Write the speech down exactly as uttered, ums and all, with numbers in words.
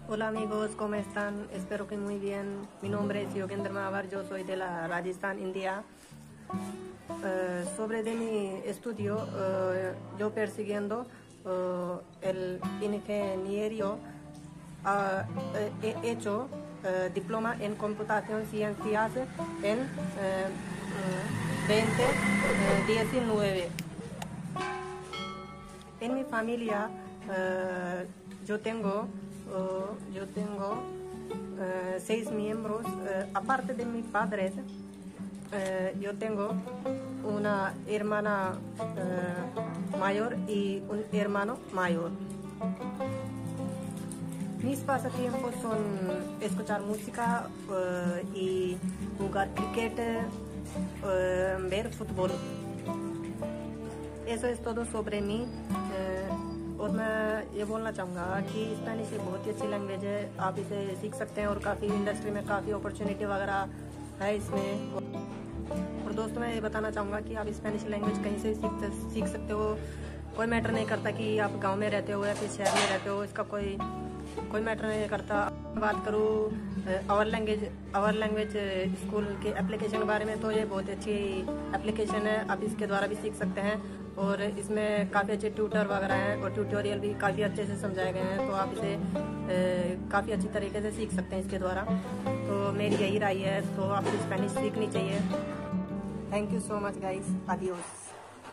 Hola amigos, ¿cómo están? Espero que muy bien. Mi nombre es Yogendra Mavar, yo soy de la Rajasthan, India. Eh, sobre de mi estudio, eh, yo persiguiendo eh, el ingeniero, ah, eh, he hecho eh, diploma en computación ciencias en eh, veinte diecinueve. En mi familia eh, yo tengo, eh, yo tengo eh, seis miembros, eh, aparte de mis padres. Eh, yo tengo una hermana eh, mayor y un hermano mayor. Mis pasatiempos son escuchar música eh, y jugar cricket, eh, ver fútbol. Eso es todo sobre mí. eh, और मैं ये बोलना चाहूँगा कि स्पेनिश एक बहुत ही अच्छी लैंग्वेज है। आप इसे सीख सकते हैं और काफ़ी इंडस्ट्री में काफ़ी अपॉर्चुनिटी वगैरह है इसमें। और दोस्तों मैं ये बताना चाहूँगा कि आप स्पेनिश लैंग्वेज कहीं से सीख सीख सकते हो। कोई मैटर नहीं करता कि आप गांव में रहते हो या फिर शहर में रहते हो, इसका कोई कोई मैटर नहीं करता। बात करूँ our language our language school के एप्लीकेशन के बारे में, तो ये बहुत अच्छी एप्लीकेशन है। आप इसके द्वारा भी सीख सकते हैं और इसमें काफ़ी अच्छे ट्यूटर वगैरह हैं और ट्यूटोरियल भी काफ़ी अच्छे से समझाए गए हैं, तो आप इसे काफ़ी अच्छी तरीके से सीख सकते हैं इसके द्वारा। तो मेरी यही राय है, तो आपको स्पेनिश सीखनी चाहिए। Thank you so much guys, adios.